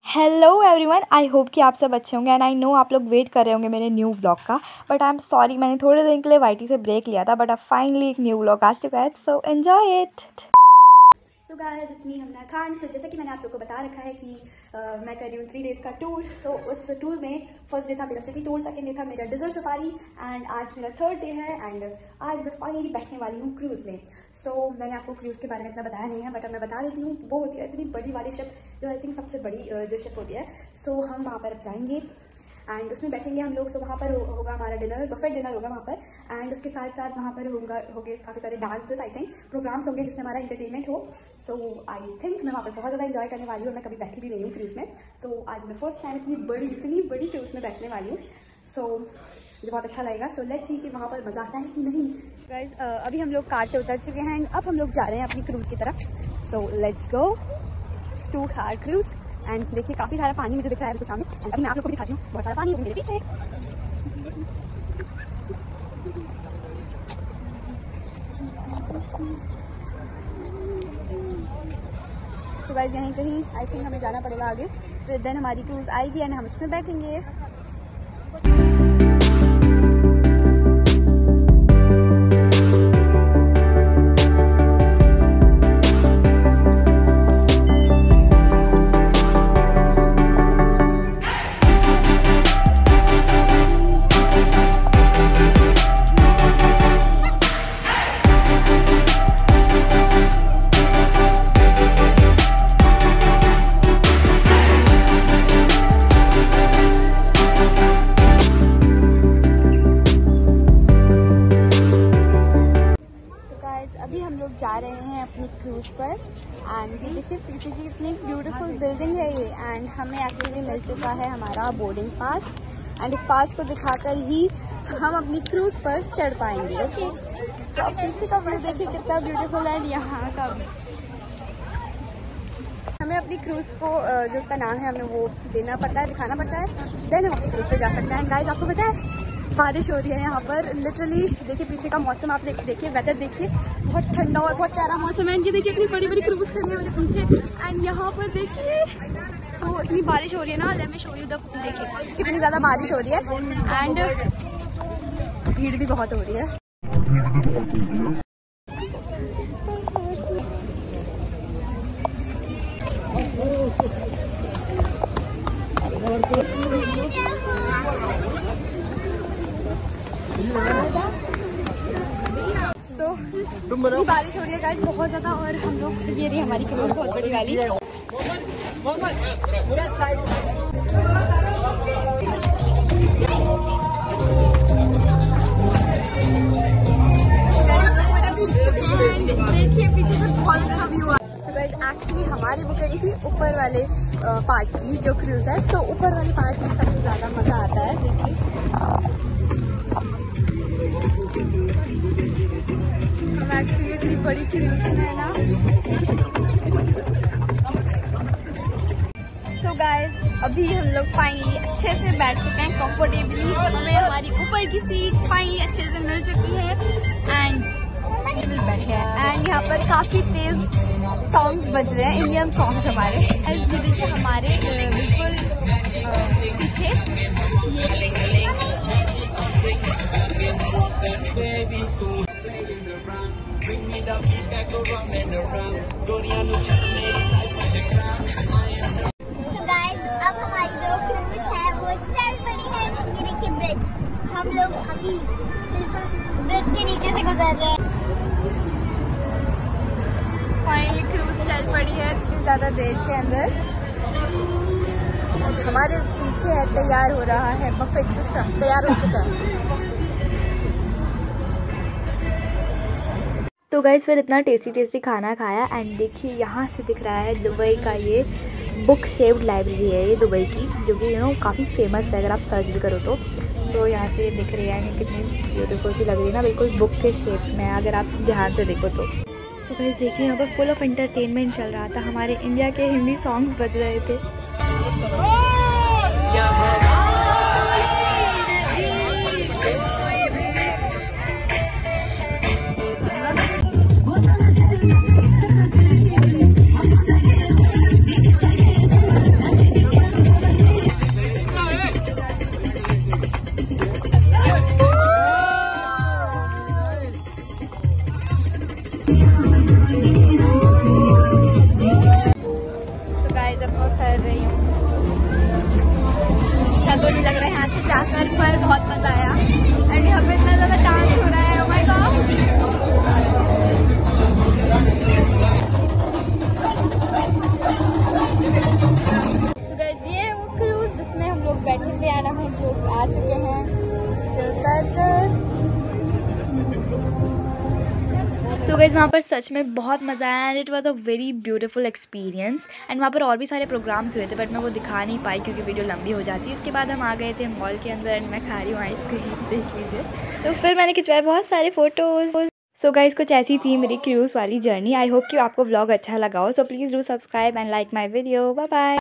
Hello everyone, I hope कि आप सब अच्छे होंगे एंड आई नो आप लोग वेट कर रहे होंगे मेरे न्यू व्लॉग का। बट आई एम सॉरी, मैंने थोड़े दिन के लिए वाईटी से ब्रेक लिया था, बट अब फाइनली एक न्यू व्लॉग आ चुका है, so enjoy it. So guys, it's me Hamna Khan. So जैसा कि मैंने आप लोग को बता रखा है कि मैं कर रही हूँ 3 डेज़ का टूर। तो उस टूर में फर्स्ट डे था मेरा सिटी टूर, सेकंड डे था मेरा डेजर्ट सफारी एंड आज मेरा थर्ड डे है एंड आज मैं फाइनली बैठने वाली हूँ क्रूज़ में। तो मैंने आपको क्रूज़ के बारे में इतना बताया नहीं है, बट अब मैं बता देती हूँ। वो होती है इतनी बड़ी वाली शिप, जो आई थिंक सबसे बड़ी जो शिप होती है। सो हम वहाँ पर अब जाएंगे एंड उसमें बैठेंगे हम लोग। सो वहाँ पर होगा हमारा डिनर, बफेट डिनर होगा वहाँ पर एंड उसके साथ साथ वहाँ पर होंगे काफ़ी सारे डांसेस, आई थिंक प्रोग्राम्स होंगे जिससे हमारा इंटरटेनमेंट हो। सो आई थिंक मैं वहाँ पर बहुत ज़्यादा इंजॉय करने वाली हूँ। मैं कभी बैठी भी नहीं हूँ क्रूज़ में, तो आज मैं फर्स्ट टाइम इतनी बड़ी क्रूज़ में बैठने वाली हूँ। सो मुझे बहुत अच्छा लगेगा। सो लेट्स सी कि वहाँ पर मज़ा आता है कि नहीं। गाइस, अभी हम लोग कार से उतर चुके हैं, अब हम लोग जा रहे हैं अपनी क्रूज़ की तरफ। So let's go to car cruise and देखिए काफ़ी सारा पानी मुझे दिख रहा है मेरे सामने। अभी मैं आप लोग को दिखाती हूँ, बहुत सारा पानी मेरे पीछे। तो गाइस, यहीं कहीं आई थिंक हमें जाना पड़ेगा आगे, फिर देन हमारी क्रूज़ आएगी एंड हम उसमें बैठेंगे। अभी हम लोग जा रहे हैं अपनी क्रूज पर एंड ये देखिए पीछे की कितनी ब्यूटीफुल बिल्डिंग है ये। एंड हमें एक्चुअली मिल चुका है हमारा बोर्डिंग पास एंड इस पास को दिखाकर ही हम अपनी क्रूज पर चढ़ पाएंगे। ओके, तो अब पीछे का व्यू देखिए कितना ब्यूटीफुल है। यहाँ का हमें अपनी क्रूज को जो उसका नाम है हमें वो देना पड़ता है, दिखाना पड़ता है, देन हम अपनी क्रूज पर जा सकते हैं। गाइस, आपको पता है बारिश हो रही है यहाँ पर लिटरली। देखिए पीछे का मौसम आप देखिए, वेदर देखिए, बहुत ठंडा और बहुत प्यारा मौसम है। ये देखिए इतनी बड़ी क्रूज खड़ी है मेरे पीछे एंड यहाँ पर देखिए तो इतनी बारिश हो रही है ना। Let me show you the, देखिए कितनी ज़्यादा बारिश हो रही है एंड भीड़ भी बहुत हो रही है। बारिश हो रही है गाइस बहुत ज्यादा और हम लोग ये रही हमारी क्रूज बहुत बड़ी वाली। देखिए पीछे से बहुत अच्छा व्यू आ। तो गाइस एक्चुअली हमारी बुकिंग थी ऊपर वाले पार्ट की जो क्रूज है। तो ऊपर वाली पार्ट में सबसे ज्यादा मजा आता है। देखिए हम एक्चुअली इतनी बड़ी क्रूज में है ना। सो गाइस, अभी हम लोग फाइनली अच्छे से बैठ चुके हैं कंफर्टेबली। हमें हमारी ऊपर की सीट फाइनली अच्छे से मिल चुकी है एंड बैठे हैं एंड यहाँ पर काफी तेज सॉन्ग्स बज रहे हैं, इंडियन सॉन्ग्स हमारे। ये देखिए हमारे बिल्कुल पीछे अब हमारी जो क्रूज है वो चल पड़ी है। ये देखिए ब्रिज, हम लोग अभी बिल्कुल ब्रिज के नीचे से गुजर रहे हैं। फाइनली क्रूज चल पड़ी है इतनी ज्यादा देर के अंदर। हमारे पीछे है तैयार हो रहा है बफेट सिस्टम, तैयार हो चुका है। तो गाइस, फिर इतना टेस्टी खाना खाया एंड देखिए यहाँ से दिख रहा है दुबई का ये बुक शेप्ड लाइब्रेरी है ये दुबई की, जो कि काफ़ी फेमस है अगर आप सर्च भी करो तो यहाँ से दिख रही है कितनी ब्यूटीफुल सी लग रही है ना, बिल्कुल बुक के शेप में अगर आप ध्यान से देखो तो। गाइस देखिए यहाँ पर फुल ऑफ एंटरटेनमेंट चल रहा था, हमारे इंडिया के हिंदी सॉन्ग्स बज रहे थे। कर रही हूँ। अच्छा तो नहीं लग रहा है यहाँ से जाकर, पर बहुत मजा आया। एंड यहाँ पे इतना ज़्यादा डांस हो रहा है, ओह माय गॉड। तो गाइस ये है वो क्रूज जिसमें हम लोग बैठे थे, और हम लोग आ चुके हैं। सो गाइस वहाँ पर सच में बहुत मज़ा आया and it was a very beautiful experience. And वहाँ पर और भी सारे प्रोग्राम्स हुए थे बट मैं वो दिखा नहीं पाई क्योंकि वीडियो लंबी हो जाती है। इसके बाद हम आ गए थे मॉल के अंदर एंड मैं खा रही हूँ आइसक्रीम, देख लीजिए। तो फिर मैंने खिंचवाए बहुत सारे फ़ोटोज़। सो गाइस कुछ ऐसी थी मेरी क्रूज़ वाली जर्नी। आई होप कि आपको व्लॉग अच्छा लगा हो। So please do subscribe and like my video. Bye bye.